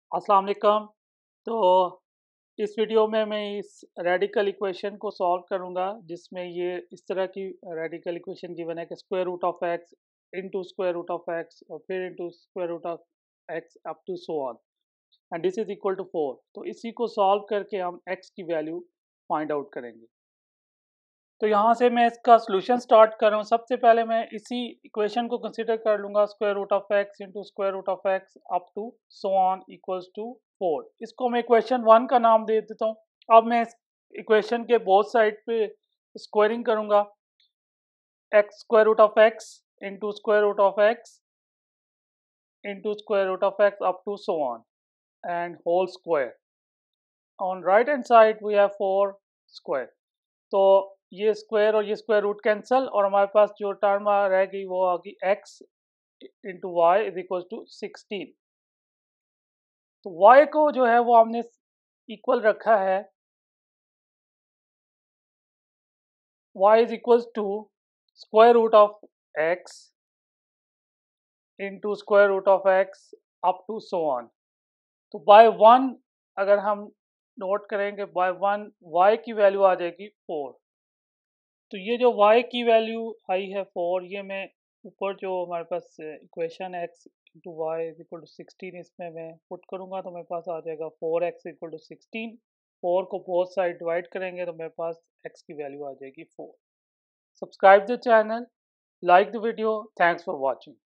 अस्सलाम वालेकुम। तो इस वीडियो में मैं इस रेडिकल इक्वेशन को सॉल्व करूंगा जिसमें ये इस तरह की रेडिकल इक्वेशन गिवन है कि square root of x into square root of x और फिर into square root of x up to so on and this is equal to 4। तो इसी को सॉल्व करके हम एक्स की वैल्यू फाइंड आउट करेंगे। तो यहाँ से मैं इसका सोल्यूशन स्टार्ट कर रहा हूँ। सबसे पहले मैं इसी इक्वेशन को कंसीडर कर लूँगा, square root of x into square root of x up to so on equals to 4। इसको मैं इक्वेशन 1 का नाम दे देता हूँ। अब मैं इस इक्वेशन के बोथ साइड पे स्क्वायरिंग करूँगा। X square root of x into square root of x into square root of x up to so on and whole square. On right hand side we have 4 square. तो ये square और ये square root cancel और हमारे पास जो term रह गई वो आ गई x into y is equal to 16। तो y को जो है वो हमने इक्वल रखा है, y is equal to square root of x into square root of x up to so on. तो बाय वन अगर हम नोट करेंगे, बाय वन y की वैल्यू आ जाएगी 4। तो ये जो y की वैल्यू आई है 4, ये मैं ऊपर जो हमारे पास equation x into y is equal to 16 इसमें मैं पुट करूँगा तो मेरे पास आ जाएगा 4x इक्वल टू 16। 4 को बोथ साइड डिवाइड करेंगे तो मेरे पास x की वैल्यू आ जाएगी 4। Subscribe the channel, like the video, thanks for watching.